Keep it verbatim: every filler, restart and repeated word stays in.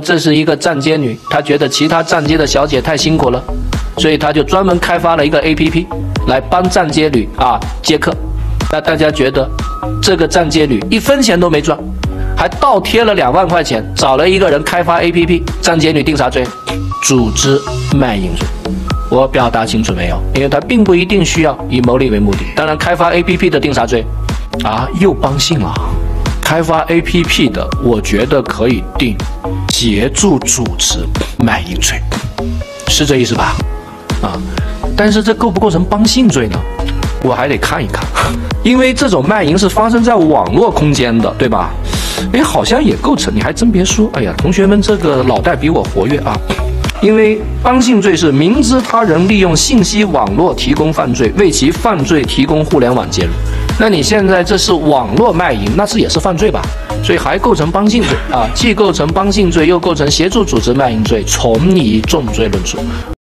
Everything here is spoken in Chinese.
这是一个站街女，他觉得其他站街的小姐太辛苦了，所以他就专门开发了一个 A P P 来帮站街女啊接客。那大家觉得这个站街女一分钱都没赚，还倒贴了两万块钱，找了一个人开发 A P P， 站街女定啥罪？组织卖淫罪。我表达清楚没有？因为他并不一定需要以牟利为目的。当然，开发 A P P 的定啥罪？啊，又帮性了。开发 A P P 的，我觉得可以定协助组织卖淫罪，是这意思吧？啊，但是这构不构成帮性罪呢？我还得看一看，因为这种卖淫是发生在网络空间的，对吧？哎，好像也构成。你还真别说，哎呀，同学们这个脑袋比我活跃啊。因为帮性罪是明知他人利用信息网络提供犯罪，为其犯罪提供互联网介入。那你现在这是网络卖淫，那是也是犯罪吧？所以还构成帮性罪啊，既构成帮性罪，又构成协助组织卖淫罪，从一重罪论处。